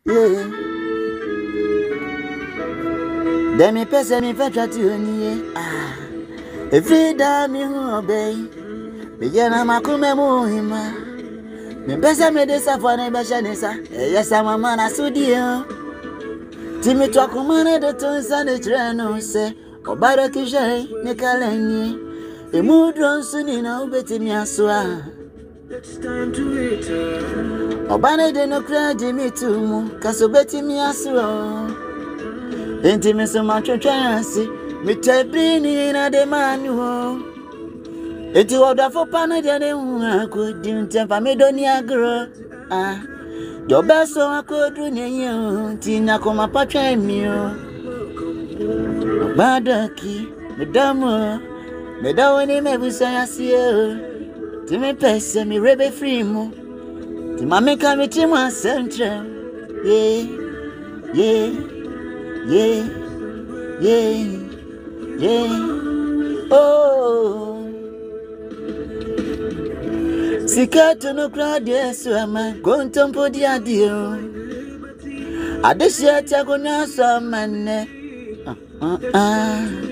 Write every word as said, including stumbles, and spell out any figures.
Yeah. Demi pese mi fecha ti oni ah. Every day me hu obey. Me yana makume muhima. Me pese me desa fane besha nesa. Yes mama na sudio. Timi to akumane de tonsa de treno se. Obara kije ne kalenyi. Emudru suni na ubeti mi aswa. It's time to return. Obane de no credit me to mu. Kaso beti mi aswa. Enti me so ma twetwansi me tabrini na de manu enti oda fo pana de ne hu akodi ntempa me doni agro ah do beso akodu ne yin ti nya koma patwa mi o badaki me damo me dawoni me busa yasie ti me pese me rebe free mo ti ma me ka me ti mo central yeah yeah yeah, yeah, yeah, oh. Sikato no crowd, yes, I'm going to put the idea. I just yet I go now, some man. Ah, ah, ah.